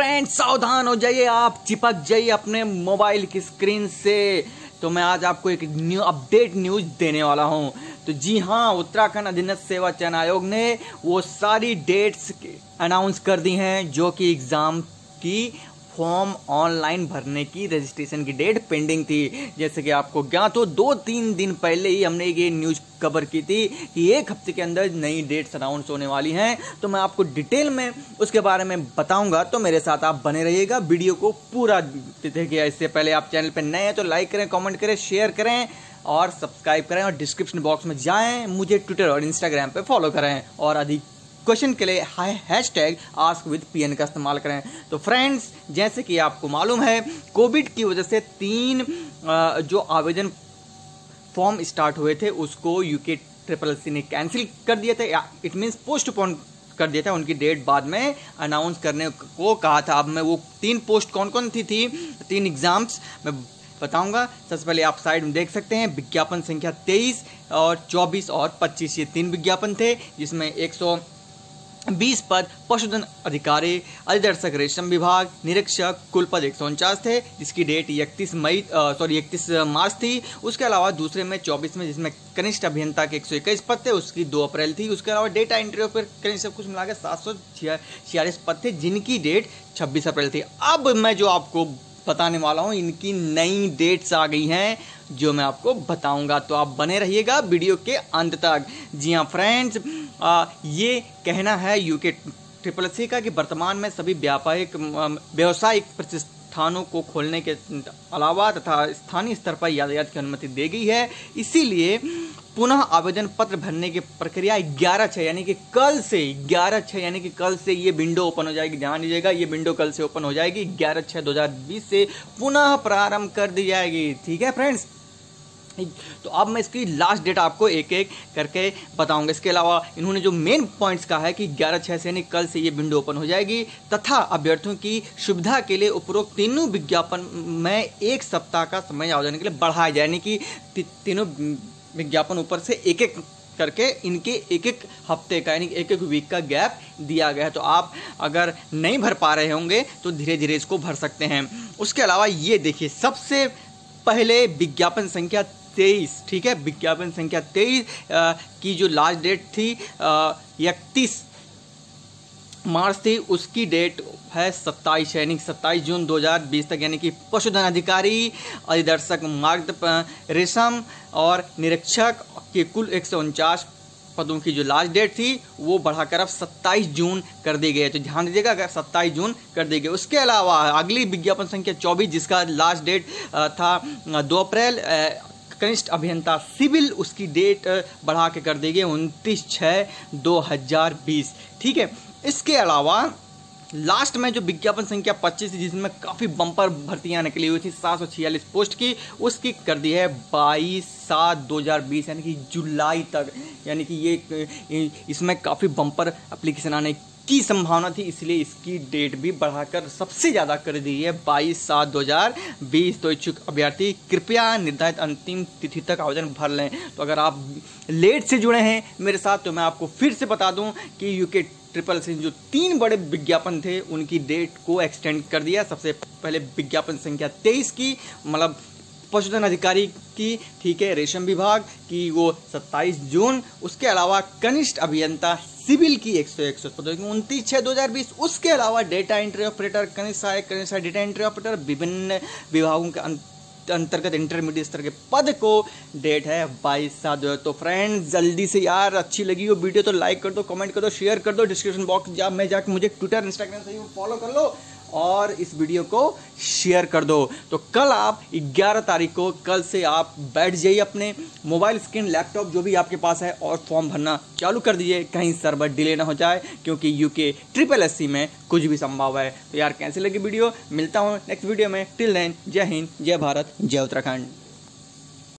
Friends सावधान हो जाइए, आप चिपक जाइए अपने मोबाइल की स्क्रीन से। तो मैं आज आपको एक न्यू अपडेट न्यूज देने वाला हूं। तो जी हाँ, उत्तराखंड अधीनस्थ सेवा चयन आयोग ने वो सारी डेट्स अनाउंस कर दी हैं जो कि एग्जाम की फॉर्म ऑनलाइन भरने की रजिस्ट्रेशन की डेट पेंडिंग थी। जैसे कि आपको ज्ञात हो, 2-3 दिन पहले ही हमने ये न्यूज कवर की थी कि एक हफ्ते के अंदर नई डेट्स अनाउंस होने वाली हैं। तो मैं आपको डिटेल में उसके बारे में बताऊंगा, तो मेरे साथ आप बने रहिएगा, वीडियो को पूरा देखिए। इससे पहले आप चैनल पर नए हैं तो लाइक करें, कमेंट करें, शेयर करें और सब्सक्राइब करें, और डिस्क्रिप्शन बॉक्स में जाएं, मुझे ट्विटर और इंस्टाग्राम पे फॉलो करें, और अधिक क्वेश्चन के लिए हैशटैग AskWithPN का इस्तेमाल करें। तो फ्रेंड्स, जैसे कि आपको मालूम है, कोविड की वजह से 3 जो आवेदन फॉर्म स्टार्ट हुए थे उसको UKSSC ने कैंसिल कर दिया था, इट मीन्स पोस्टपोन कर दिया था। उनकी डेट बाद में अनाउंस करने को कहा था। अब मैं वो 3 पोस्ट कौन कौन थी 3 एग्जाम्स मैं बताऊंगा। सबसे पहले आप साइड में देख सकते हैं, विज्ञापन संख्या 23 और 24 और 25, ये 3 विज्ञापन थे, जिसमें 120 पद पशुधन अधिकारी, अधिदर्शक रेशम विभाग, निरीक्षक, कुल पद 149 थे, जिसकी डेट 31 मार्च थी। उसके अलावा दूसरे में 24 में, जिसमें कनिष्ठ अभियंता के 121 पद थे, उसकी 2 अप्रैल थी। उसके अलावा डेटा एंट्री ऑपरेटर सब कुछ मिलाकर 746 पद थे, जिनकी डेट 26 अप्रैल थी। अब मैं जो आपको बताने वाला हूं, इनकी नई डेट्स आ गई हैं जो मैं आपको बताऊंगा, तो आप बने रहिएगा वीडियो के अंत तक। जी हाँ फ्रेंड्स, ये कहना है UKSSC का कि वर्तमान में सभी व्यावसायिक प्रतिष्ठानों को खोलने के अलावा तथा स्थानीय स्तर पर यातायात की अनुमति दी गई है। इसीलिए पुनः आवेदन पत्र भरने की प्रक्रिया 11/6 यानी कि कल से 11/6 यानी कि कल से ये विंडो ओपन हो जाएगी। ध्यान दीजिएगा, ये विंडो कल से ओपन हो जाएगी। 11/6/2020 से पुनः प्रारंभ कर दी जाएगी। ठीक है फ्रेंड्स, तो अब मैं इसकी लास्ट डेट आपको एक एक करके बताऊंगा। इसके अलावा इन्होंने जो मेन पॉइंट्स कहा है कि 11/6 से यानी कल से ये विंडो ओपन हो जाएगी, तथा अभ्यर्थियों की सुविधा के लिए उपरोक्त तीनों विज्ञापन में 1 सप्ताह का समय आवेदन के लिए बढ़ाया जाए, यानी कि तीनों विज्ञापन ऊपर से एक एक करके इनके एक हफ्ते का यानी एक वीक का गैप दिया गया है। तो आप अगर नहीं भर पा रहे होंगे तो धीरे धीरे इसको भर सकते हैं। उसके अलावा ये देखिए, सबसे पहले विज्ञापन संख्या 23, ठीक है, विज्ञापन संख्या 23 की जो लास्ट डेट थी 31 मार्च थी, उसकी डेट है 27 यानी 27 जून 2020 तक, यानी कि पशुधन अधिकारी, अधिदर्शक रेशम और निरीक्षक के कुल 149 पदों की जो लास्ट डेट थी वो बढ़ाकर अब 27 जून कर दी गई है। तो ध्यान दीजिएगा, अगर 27 जून कर दी गई। उसके अलावा अगली विज्ञापन संख्या 24, जिसका लास्ट डेट था 2 अप्रैल, कनिष्ठ अभियंता सिविल, उसकी डेट बढ़ा के कर दी गई 29/6/2020। ठीक है, इसके अलावा लास्ट में जो विज्ञापन संख्या 25 थी, जिसमें काफ़ी बम्पर भर्तियां निकली हुई थी 746 पोस्ट की, उसकी कर दी है 22/7/2020 यानी कि जुलाई तक। यानी कि ये इसमें काफ़ी बम्पर एप्लीकेशन आने की संभावना थी, इसलिए इसकी डेट भी बढ़ाकर सबसे ज़्यादा कर दी है 22/7/2020। तो इच्छुक अभ्यर्थी कृपया निर्धारित अंतिम तिथि तक आवेदन भर लें। तो अगर आप लेट से जुड़े हैं मेरे साथ, तो मैं आपको फिर से बता दूं कि UKSSC जो 3 बड़े विज्ञापन थे उनकी डेट को एक्सटेंड कर दिया। सबसे पहले विज्ञापन संख्या 23 की, मतलब पशुधन अधिकारी की, ठीक है, रेशम विभाग की, वो 27 जून। उसके अलावा कनिष्ठ अभियंता सिविल की 101 पदों की 29/6/2020। उसके अलावा डेटा एंट्री ऑपरेटर, कनिष्ठ डेटा एंट्री ऑपरेटर, विभिन्न विभागों के अंतर्गत इंटरमीडिएट स्तर के पद को डेट है 22/7/2020। तो फ्रेंड्स, जल्दी से यार, अच्छी लगी हो वीडियो तो लाइक कर दो, कमेंट कर दो, शेयर कर दो, डिस्क्रिप्शन बॉक्स में जाकर मुझे ट्विटर इंस्टाग्राम से फॉलो कर लो और इस वीडियो को शेयर कर दो। तो कल आप 11 तारीख को, कल से आप बैठ जाइए अपने मोबाइल स्क्रीन, लैपटॉप जो भी आपके पास है, और फॉर्म भरना चालू कर दीजिए, कहीं सर्वर डिले ना हो जाए, क्योंकि UKSSC में कुछ भी संभव है। तो यार, कैसे लगी वीडियो, मिलता हूँ नेक्स्ट वीडियो में। टिल देन, जय हिंद, जय भारत, जय उत्तराखंड।